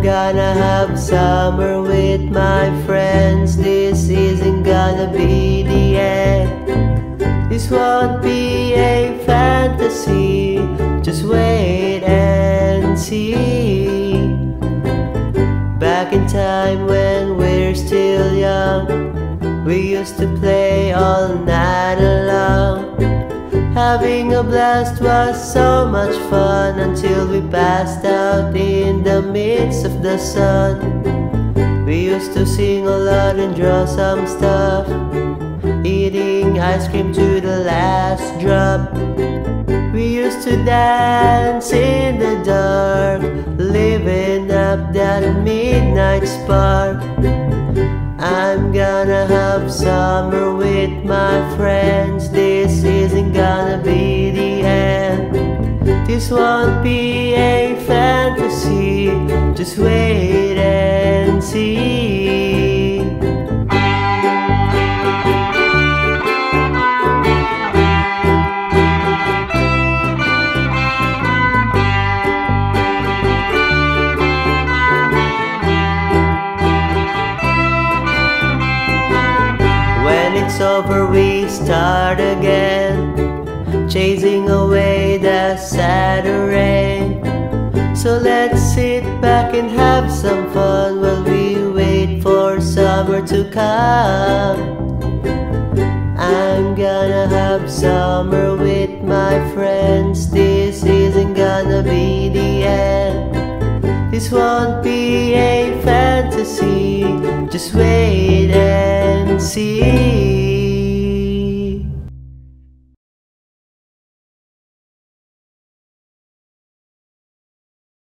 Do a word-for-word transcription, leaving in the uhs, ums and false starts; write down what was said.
gonna have summer with my friends. This isn't gonna be the end. This won't be a fantasy. Just wait and see. Back in time when we're still young, we used to play all night long. Having a blast was so much fun until we passed out in the midst of the sun. We used to sing a lot and draw some stuff, eating ice cream to the last drop. We used to dance in the dark, living up that midnight spark. I'm gonna have summer with my friends. This isn't gonna be the end. This won't be a fantasy. Just wait and see. When it's over we start again, chasing away the Saturday rain. So let's sit back and have some fun while we wait for summer to come. I'm gonna have summer with my friends. This isn't gonna be the end. This won't be a fantasy. Just wait and